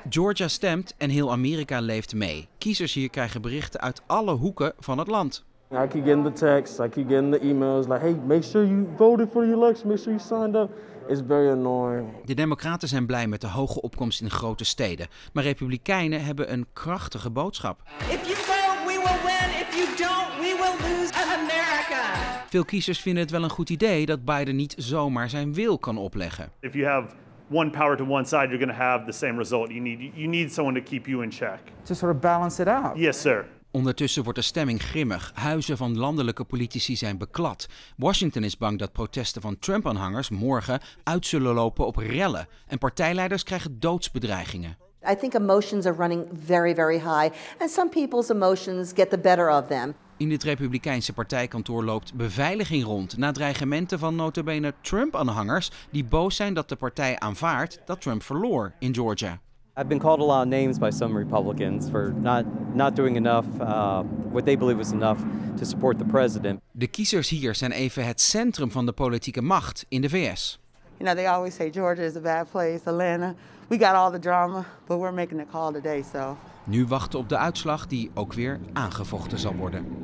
Georgia stemt en heel Amerika leeft mee. Kiezers hier krijgen berichten uit alle hoeken van het land. I keep getting the texts, I keep getting the emails like, hey, make sure you voted for the election, make sure you signed up. It's very annoying. De Democraten zijn blij met de hoge opkomst in grote steden. Maar Republikeinen hebben een krachtige boodschap. If you vote, we will win. If you don't, we will lose America. Veel kiezers vinden het wel een goed idee dat Biden niet zomaar zijn wil kan opleggen. If you have one power to one side, you're going to have the same result. You need someone to keep you in check. To sort of balance it out. Yes, sir. Ondertussen wordt de stemming grimmig. Huizen van landelijke politici zijn beklad. Washington is bang dat protesten van Trump-aanhangers morgen uit zullen lopen op rellen. En partijleiders krijgen doodsbedreigingen. I think emotions are running very, very high. And some people's emotions get the better of them. In dit Republikeinse partijkantoor loopt beveiliging rond na dreigementen van nota bene Trump-aanhangers die boos zijn dat de partij aanvaardt dat Trump verloor in Georgia. I've been called a lot of names by some Republicans for not doing enough, what they believe was enough to support the president. De kiezers hier zijn even het centrum van de politieke macht in de VS. You know, they always say Georgia is a bad place, Atlanta. We got all the drama, but we're making a call today, so. Nu wachten op de uitslag die ook weer aangevochten zal worden.